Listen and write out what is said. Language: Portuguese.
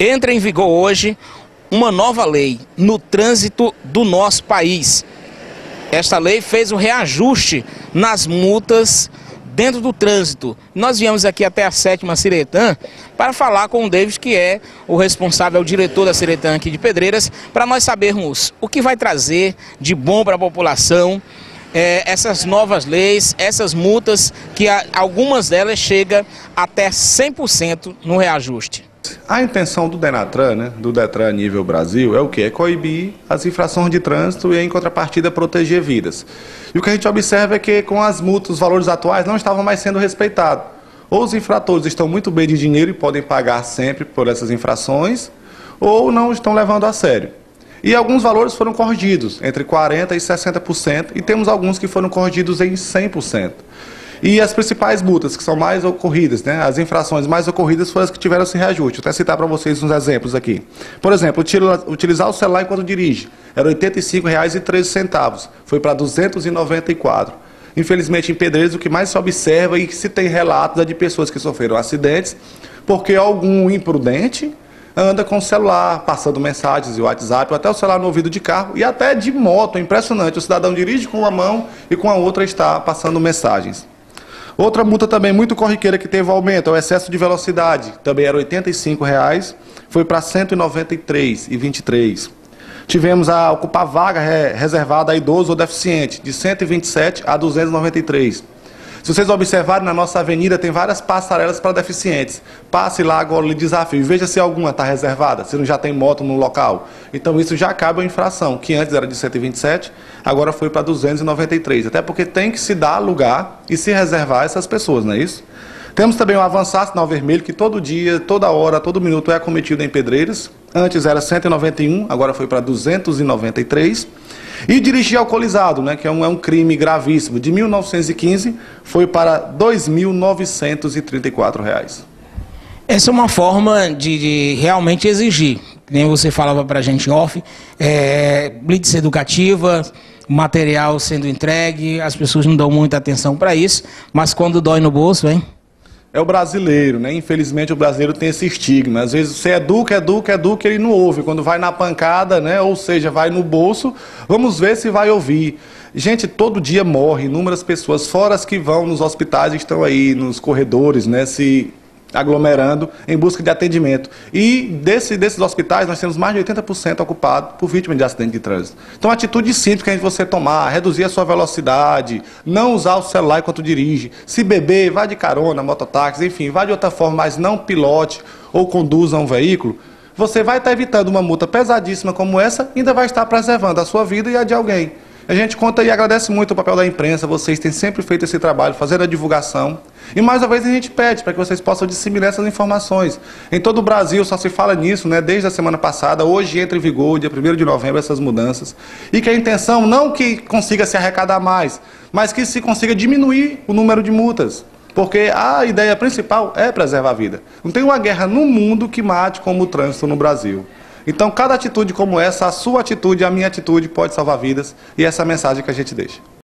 Entra em vigor hoje uma nova lei no trânsito do nosso país. Esta lei fez o reajuste nas multas dentro do trânsito. Nós viemos aqui até a 7ª Ciretã para falar com o David, que é o responsável, o diretor da Ciretã aqui de Pedreiras, para nós sabermos o que vai trazer de bom para a população, essas novas leis, essas multas, que algumas delas chegam até 100% no reajuste. A intenção do Denatran, do Detran nível Brasil, é o quê? É coibir as infrações de trânsito e, em contrapartida, proteger vidas. E o que a gente observa é que, com as multas, os valores atuais não estavam mais sendo respeitados. Ou os infratores estão muito bem de dinheiro e podem pagar sempre por essas infrações, ou não estão levando a sério. E alguns valores foram corrigidos, entre 40% e 60%, e temos alguns que foram corrigidos em 100%. E as principais multas que são mais ocorridas, as infrações mais ocorridas foram as que tiveram esse reajuste. Vou até citar para vocês uns exemplos aqui. Por exemplo, utilizar o celular enquanto dirige, era R$ 85,13, foi para R$ 294. Infelizmente, em Pedreiras, o que mais se observa e que se tem relatos é de pessoas que sofreram acidentes, porque algum imprudente anda com o celular, passando mensagens e WhatsApp, ou até o celular no ouvido de carro, e até de moto. É impressionante, o cidadão dirige com uma mão e com a outra está passando mensagens. Outra multa também muito corriqueira que teve aumento é o excesso de velocidade. Também era R$ 85,00, foi para R$ 193,23. Tivemos a ocupar vaga reservada a idoso ou deficiente, de 127 a 293. Se vocês observarem, na nossa avenida tem várias passarelas para deficientes. Passe lá agora, lhe desafio, veja se alguma está reservada, se não já tem moto no local. Então isso já acaba a infração, que antes era de 127, agora foi para 293. Até porque tem que se dar lugar e se reservar essas pessoas, não é isso? Temos também o avançar sinal vermelho, que todo dia, toda hora, todo minuto é acometido em Pedreiras. Antes era 191, agora foi para 293. E dirigir alcoolizado, que é um crime gravíssimo, de 1915 foi para R$ 2.934. Essa é uma forma de realmente exigir, nem você falava para a gente em off, blitz educativa, material sendo entregue, as pessoas não dão muita atenção para isso, mas quando dói no bolso, hein? É o brasileiro, Infelizmente o brasileiro tem esse estigma. Às vezes você educa, ele não ouve. Quando vai na pancada, ou seja, vai no bolso, vamos ver se vai ouvir. Gente, todo dia morre inúmeras pessoas, fora as que vão nos hospitais, estão aí nos corredores, se aglomerando em busca de atendimento. E desses hospitais nós temos mais de 80% ocupados por vítimas de acidente de trânsito. Então, a atitude simples que a gente você tomar, reduzir a sua velocidade, não usar o celular enquanto dirige, se beber, vá de carona, mototáxi, enfim, vá de outra forma, mas não pilote ou conduza um veículo, você vai estar evitando uma multa pesadíssima como essa e ainda vai estar preservando a sua vida e a de alguém. A gente conta e agradece muito o papel da imprensa, vocês têm sempre feito esse trabalho, fazendo a divulgação. E mais uma vez a gente pede para que vocês possam disseminar essas informações. Em todo o Brasil só se fala nisso, desde a semana passada. Hoje entra em vigor, dia 1º de novembro, essas mudanças. E que a intenção não que consiga se arrecadar mais, mas que se consiga diminuir o número de multas. Porque a ideia principal é preservar a vida. Não tem uma guerra no mundo que mate como o trânsito no Brasil. Então, cada atitude como essa, a sua atitude, a minha atitude, pode salvar vidas. E essa é a mensagem que a gente deixa.